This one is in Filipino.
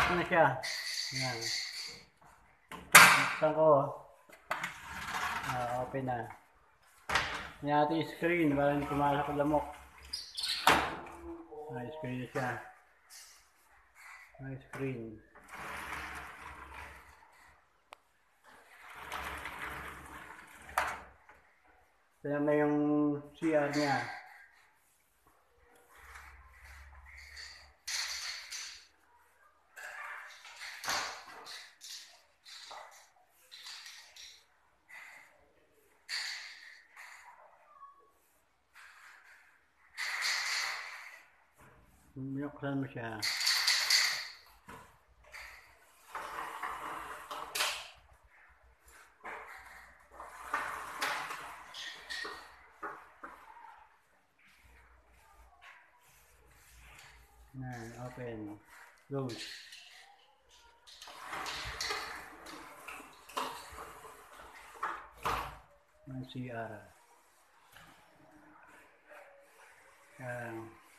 na siya. Yan. Buksan ko. Open na. Yan natin yung screen para hindi pumasok ang lamok. Screen na siya. Screen. Ito na yung CR niya. Binuksan mo siya. Open. Close. CR.